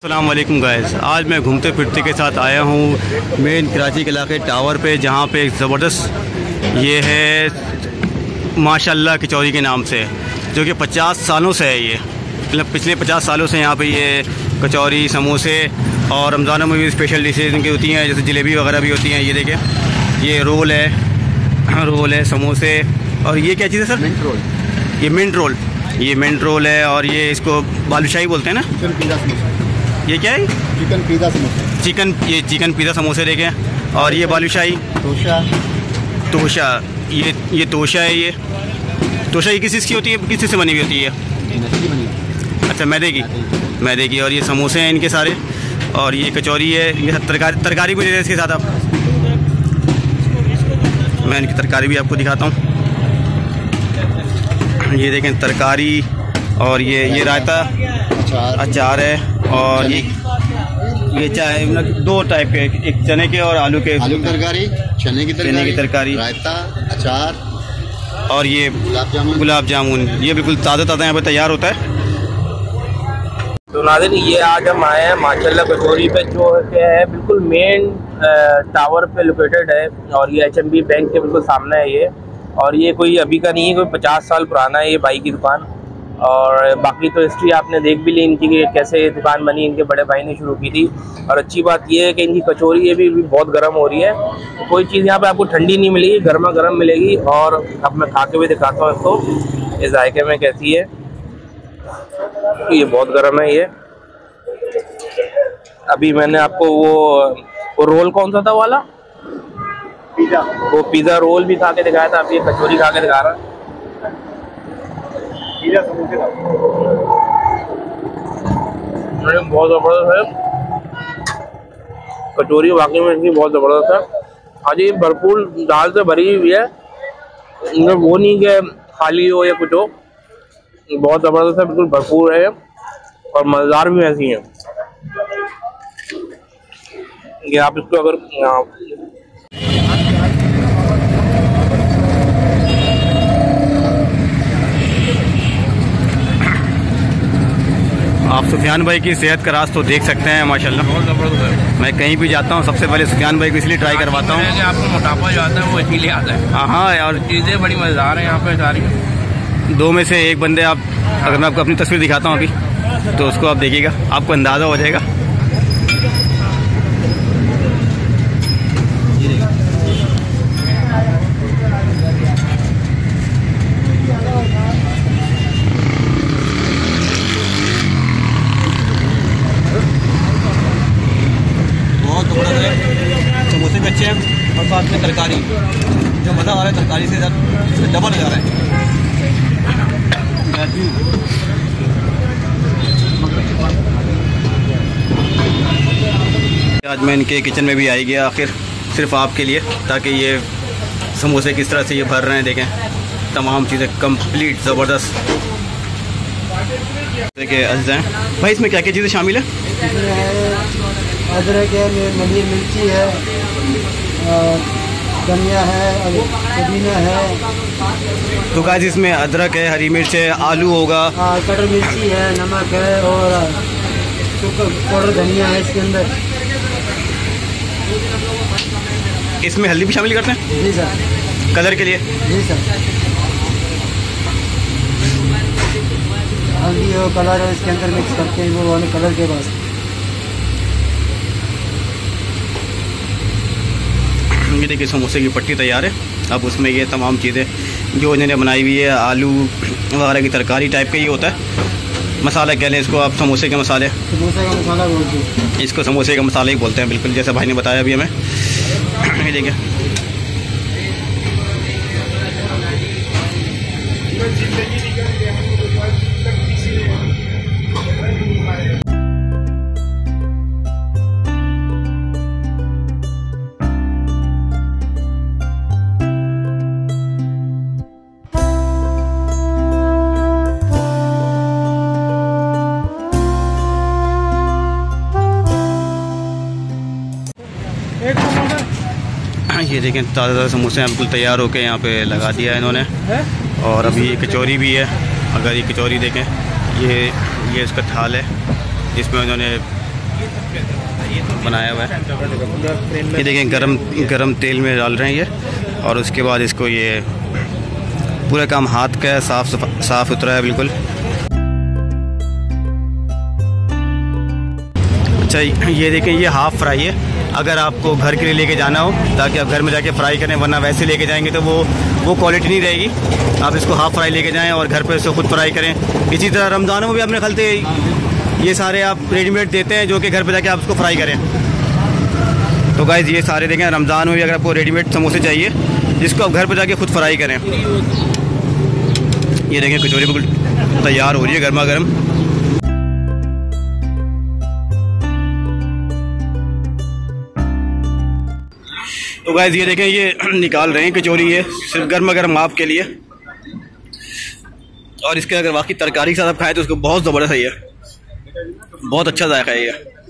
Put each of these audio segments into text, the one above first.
अस्सलाम वालेकुम गाइस, आज मैं घूमते फिरते के साथ आया हूँ मेन कराची के इलाके टावर पे, जहाँ पे एक ज़बरदस्त ये है माशाल्लाह कचौरी के नाम से, जो कि 50 सालों से है। ये मतलब पिछले 50 सालों से यहाँ पे ये कचौरी, समोसे और रमज़ानों में भी स्पेशल डिशेज इनकी होती हैं, जैसे जलेबी वगैरह भी होती हैं। ये देखें, ये रोल है, समोसे, और ये क्या चीज़ है सर? Mint roll. ये मिंट रोल है, और ये इसको बालूशाही बोलते हैं ना। ये क्या है? चिकन पिज़्ज़ा समोसे। चिकन पिज़्ज़ा समोसे देखें, और ये बालूशाही, तोशा। ये तोशा है। ये तोशा ये किस चीज़ की होती है, किस चीज़ से बनी हुई होती है? अच्छा, मैदे की। और ये समोसे हैं इनके सारे, और ये कचौरी है। इनके साथ तरकारी भी दे दें इसके साथ। आप मैं इनकी तरकारी भी आपको दिखाता हूँ। ये देखें तरकारी, और ये रायता, अचार है, और ये चाय मतलब 2 टाइप के, एक चने के और आलू की तरकारी, चने की तरकारी, रायता, अचार, और ये गुलाब जामुन। ये बिल्कुल ताज़ा यहाँ पे तैयार होता है। तो नाज़रीन, ये आज हम आए हैं माशाल्लाह कचौरी पे, जो है बिल्कुल मेन टावर पे लोकेटेड है, और ये HMB बैंक के बिल्कुल सामने है ये। और ये कोई अभी का नहीं है, कोई 50 साल पुराना है ये भाई की दुकान। और बाकी तो हिस्ट्री आपने देख भी ली इनकी, कि कैसे ये दुकान बनी, इनके बड़े भाई ने शुरू की थी। और अच्छी बात ये है कि इनकी कचौरी ये भी बहुत गर्म हो रही है। तो कोई चीज़ यहाँ पे आपको ठंडी नहीं मिलेगी, गर्मा गर्म मिलेगी। और अब मैं खा के भी दिखाता हूँ इसको, इस जायके में कैसी है। ये बहुत गर्म है ये। अभी मैंने आपको वो रोल कौन सा था वाला, पिज़्ज़ा रोल भी खा के दिखाया था। अभी ये कचौरी खा के दिखा रहा है। बहुत ज़बरदस्त है कचौरी, वाकई में इनकी बहुत ज़बरदस्त है। आज ये भरपूर दाल से भरी हुई है, वो नहीं कि खाली हो या कुछ हो। बहुत ज़बरदस्त है, बिल्कुल भरपूर है, और मज़ेदार भी ऐसी है। ये आप इसको अगर आप सुफियान भाई की सेहत का राज तो देख सकते हैं माशाल्लाह, बहुत ज़बरदस्त है। मैं कहीं भी जाता हूँ सबसे पहले सुफियान भाई को इसलिए ट्राई करवाता हूँ। आपको मोटापा जो आता है वो इसीलिए आता है। हाँ, और चीज़ें बड़ी मज़ेदार हैं यहाँ पे सारी। 2 में से एक बंदे, आप अगर मैं आपको अपनी तस्वीर दिखाता हूँ अभी, तो उसको आप देखिएगा, आपको अंदाज़ा हो जाएगा। बहुत ज़बरदस्त है, समोसे भी अच्छे हैं, और साथ में तरकारी, जो मज़ा आ रहा है तरकारी से डबल हो जा रहा है। आज मैं इनके किचन में भी आई गया आखिर, सिर्फ आपके लिए, ताकि ये समोसे किस तरह से ये भर रहे हैं देखें। तमाम चीज़ें कंप्लीट ज़बरदस्त। देखिए अज़ीज़ हैं भाई, इसमें क्या क्या चीज़ें शामिल है? अदरक है, नली मिर्ची है, धनिया है, पुदीना है। तो गाइस इसमें अदरक है, हरी मिर्च है, आलू होगा, कटर मिर्ची है, नमक है, और पाउडर धनिया है इसके अंदर। इसमें हल्दी भी शामिल करते हैं? जी सर, कलर के लिए। जी सर, हल्दी और कलर है इसके अंदर मिक्स करके हैं वो वाले कलर के बाद। ये देखिए समोसे की पट्टी तैयार है। अब उसमें ये तमाम चीज़ें जो इन्होंने बनाई हुई है, आलू वगैरह की तरकारी टाइप का ये होता है, मसाला कह लें इसको आप, समोसे के मसाले, समोसे का मसाला बोलते हैं इसको, समोसे का मसाला ही बोलते हैं बिल्कुल, जैसा भाई ने बताया अभी हमें। ये देखिए ये देखें ताज़ा समोसे हैं, बिल्कुल तैयार होके यहाँ पे लगा दिया है इन्होंने। और अभी ये कचौरी भी है। अगर ये कचौरी देखें, ये इसका थाल है जिसमें उन्होंने बनाया हुआ है। ये देखें गरम तेल में डाल रहे हैं ये, और उसके बाद इसको ये पूरा काम हाथ का है, साफ़ सुथरा है बिल्कुल। अच्छा ये देखें ये हाफ़ फ्राई है। अगर आपको घर के लिए लेके जाना हो ताकि आप घर में जाके फ्राई करें, वरना वैसे लेके जाएंगे तो वो क्वालिटी नहीं रहेगी। आप इसको हाफ़ फ्राई लेके जाएं और घर पे इसको खुद फ्राई करें। इसी तरह रमज़ानों में भी अपने खलते ये सारे आप रेडीमेड देते हैं जो कि घर पे जाके आप उसको फ्राई करें। तो गाइज़ ये सारे देखें रमज़ान में भी अगर आपको रेडीमेड समोसे चाहिए जिसको आप घर पे जाके खुद फ्राई करें। ये देखें कचौरी बिल्कुल तैयार हो रही है गर्मा गर्म। तो गाइस ये देखें ये निकाल रहे हैं कचौरी, ये सिर्फ गर्मा गर्म आपके लिए। और इसके अगर वाकई तरकारी के साथ आप खाएं तो उसको बहुत ज़बरदस्त है, ये बहुत अच्छा जायका है ये।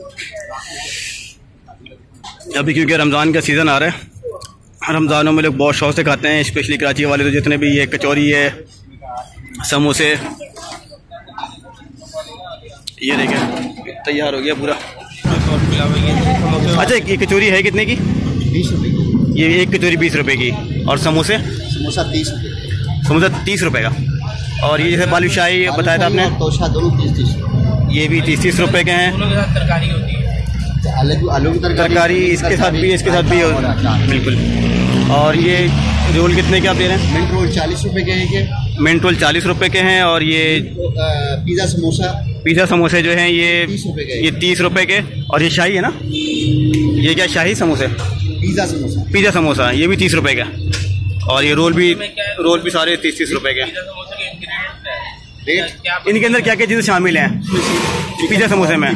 अभी क्योंकि रमज़ान का सीज़न आ रहा है, रमज़ानों में लोग बहुत शौक़ से खाते हैं, स्पेशली कराची वाले। तो जितने भी ये कचौरी है, समोसे, ये देखें तैयार हो गया पूरा। अच्छा ये कचौरी है कितने की? 20 रुपये की। ये एक कचौरी 20 रुपये की। और समोसे? समोसा 30 रुपये। समोसा 30 रुपये का। और ये जैसे बालूशाही बताया था आपने, तोशा दोनों 30 ये भी 30 रुपये के हैं। तरकारी होती है, आलू की तरकारी इसके साथ भी, इसके साथ भी बिल्कुल। और ये रोल कितने के आप दे रहे हैं? मिंट रोल 40 रुपये के हैं। मिंट रोल 40 रुपये के हैं। और ये पिज़्ज़ा समोसे जो हैं ये 30 रुपये के। ये 30 रुपये के। और ये शाही है ना, ये क्या शाही समोसे? पिज़्ज़ा समोसा ये भी 30 रुपये का। और ये रोल भी सारे 30 रुपये के। इनके अंदर क्या क्या चीज़ें शामिल हैं पिज़्ज़ा समोसे में?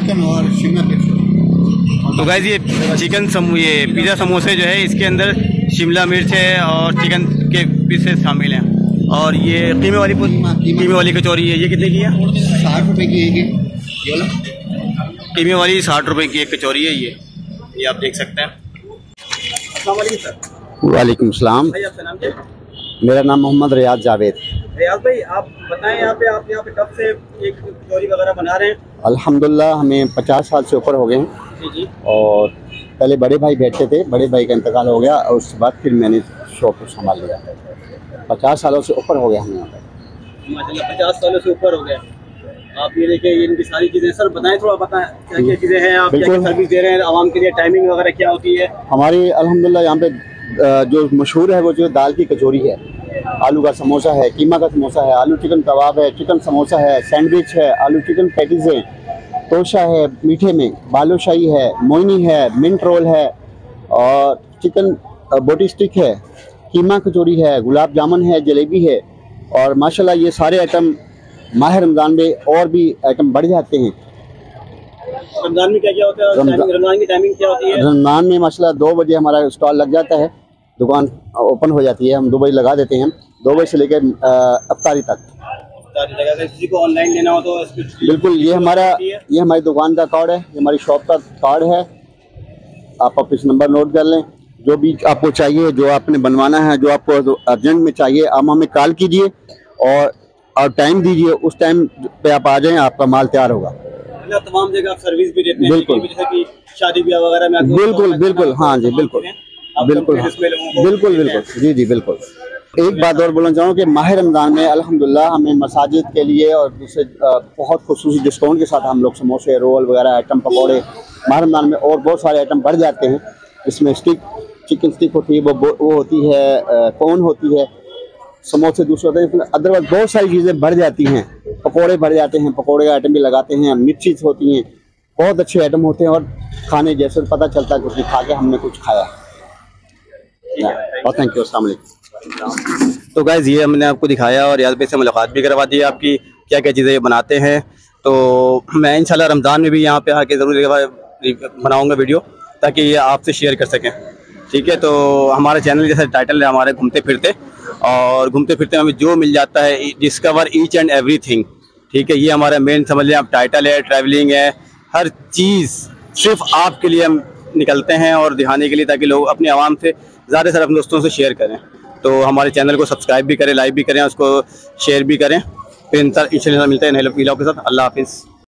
तो गाइस ये ये पिज़्ज़ा समोसे जो है इसके अंदर शिमला मिर्च है और चिकन के पीसेस शामिल हैं। और ये कीमे वाली कचौरी है, ये कितने की है? 60 रुपये की है। कीमे वाली 60 रुपये की एक कचौरी है ये आप देख सकते हैं। अस्सलाम वालेकुम सर। वालेकुम सलाम। भाई आपका नाम क्या है? मेरा नाम मोहम्मद रियाज जावेद। रियाज भाई आप बताएं आप यहाँ पे कब से एक कचौरी वगैरह बना रहे हैं? अल्हम्दुलिल्लाह हमें 50 साल से ऊपर हो गए हैं। जी। और पहले बड़े भाई बैठते थे, बड़े भाई का इंतकाल हो गया और उसके बाद फिर मैंने शॉप को संभाल लिया। 50 सालों से ऊपर हो गया हमें यहाँ पर। माशाल्लाह 50 सालों से ऊपर हो गया। आप ये देखिए इनकी सारी चीज़ें सर बताएं, थोड़ा बताएं क्या क्या चीज़ें हैं, आप क्या सर्विस दे रहे हैं आवाम के लिए, टाइमिंग वगैरह क्या होती है? हमारी अल्हम्दुलिल्लाह यहाँ पे जो मशहूर है वो जो दाल की कचौरी है, आलू का समोसा है, कीमा का समोसा है, आलू चिकन कबाब है, चिकन समोसा है, सैंडविच है, आलू चिकन पैटीज़ है, तोशा है मीठे में, बालूशाही है, मोइनी है, मिंट रोल है, और चिकन बोटी स्टिक है, कीमा कचौरी है, गुलाब जामुन है, जलेबी है। और माशाल्लाह ये सारे आइटम माह रमज़ान में और भी आइटम बढ़ जाते हैं। रमज़ान में क्या क्या होता है? रमज़ान की टाइमिंग क्या होती है? रमज़ान में माशाल्लाह 2 बजे हमारा स्टॉल लग जाता है, दुकान ओपन हो जाती है, हम 2 बजे लगा देते हैं, 2 बजे से लेकर अफ्तारी तक। किसी को ऑनलाइन लेना हो तो बिल्कुल, ये हमारी दुकान का कार्ड है, ये हमारी शॉप का कार्ड है। आप ऑफिस नंबर नोट कर लें, जो भी आपको चाहिए, जो आपने बनवाना है, जो आपको अर्जेंट में चाहिए, आप हमें कॉल कीजिए और टाइम दीजिए, उस टाइम पे आप आ जाएं, आपका माल तैयार होगा। तमाम जगह आप सर्विस भी देते हैं? बिल्कुल, जैसे कि शादी ब्याह वगैरह में? बिल्कुल हाँ जी, बिल्कुल। जी बिल्कुल। एक बात और बोलना चाहूँ कि माह रमज़ान में अल्हम्दुलिल्लाह हमें मसाजिद के लिए और दूसरे बहुत खुसूसी डिस्काउंट के साथ हम लोग समोसे, रोल वगैरह आइटम, पकौड़े माह रमज़ान में और बहुत सारे आइटम बढ़ जाते हैं। इसमें चिकन स्टिक होती है, वो होती है, कौन होती है, समोसे दूसरे होते हैं, अदरवाइज बहुत सारी चीज़ें बढ़ जाती हैं। पकौड़े बढ़ जाते हैं, पकौड़े का आइटम भी लगाते हैं, मिर्चीज होती हैं, बहुत अच्छे आइटम होते हैं। और खाने जैसे पता चलता है कुछ खा के हमने कुछ खाया। और थैंक यू, अस्सलाम वालेकुम। तो गाइज़ ये हमने आपको दिखाया और रियाज भाई से मुलाकात भी करवा दी आपकी, क्या क्या चीज़ें ये बनाते हैं। तो मैं इंशाल्लाह रमज़ान में भी यहाँ पे आके ज़रूर बनाऊँगा वीडियो, ताकि ये आपसे शेयर कर सकें। ठीक है, तो हमारे चैनल जैसा टाइटल है हमारे घूमते फिरते, और घूमते फिरते हमें जो मिल जाता है, डिस्कवर ईच एंड एवरीथिंग। ठीक है, ये हमारा मेन समझ लें आप टाइटल है, ट्रैवलिंग है, हर चीज़ सिर्फ आपके लिए हम निकलते हैं और दिखाने के लिए, ताकि लोग अपने आवाम से ज़्यादा से अपने दोस्तों से शेयर करें। तो हमारे चैनल को सब्सक्राइब भी करें, लाइक भी करें, उसको शेयर भी करें। फिर इंशाल्लाह मिलते हैं नए वीडियो के साथ। अल्लाह हाफिज़।